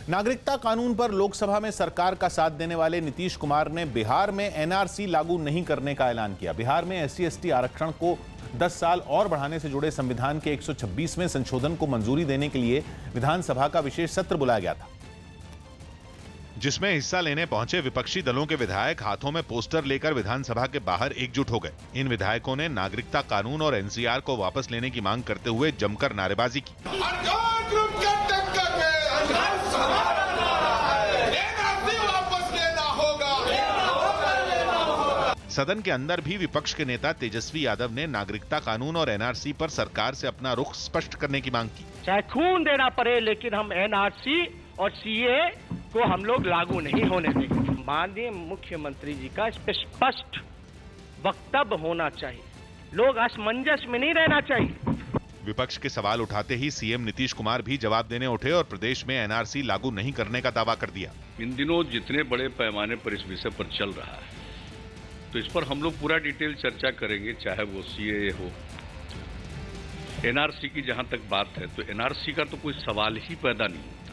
नागरिकता कानून पर लोकसभा में सरकार का साथ देने वाले नीतीश कुमार ने बिहार में एनआरसी लागू नहीं करने का ऐलान किया। बिहार में SC/ST आरक्षण को 10 साल और बढ़ाने से जुड़े संविधान के 126वें संशोधन को मंजूरी देने के लिए विधानसभा का विशेष सत्र बुलाया गया था, जिसमें हिस्सा लेने पहुंचे विपक्षी दलों के विधायक हाथों में पोस्टर लेकर विधानसभा के बाहर एकजुट हो गए। इन विधायकों ने नागरिकता कानून और NCR को वापस लेने की मांग करते हुए जमकर नारेबाजी की। सदन के अंदर भी विपक्ष के नेता तेजस्वी यादव ने नागरिकता कानून और NRC पर सरकार से अपना रुख स्पष्ट करने की मांग की। चाहे खून देना पड़े, लेकिन हम NRC और CA को हम लोग लागू नहीं होने देंगे। माननीय मुख्यमंत्री जी का स्पष्ट वक्तव्य होना चाहिए, लोग असमंजस में नहीं रहना चाहिए। विपक्ष के सवाल उठाते ही CM नीतीश कुमार भी जवाब देने उठे और प्रदेश में NRC लागू नहीं करने का दावा कर दिया। इन दिनों जितने बड़े पैमाने पर इस विषय पर चल रहा है, तो इस पर हम लोग पूरा डिटेल चर्चा करेंगे, चाहे वो CAA हो। NRC की जहां तक बात है, तो NRC का तो कोई सवाल ही पैदा नहीं।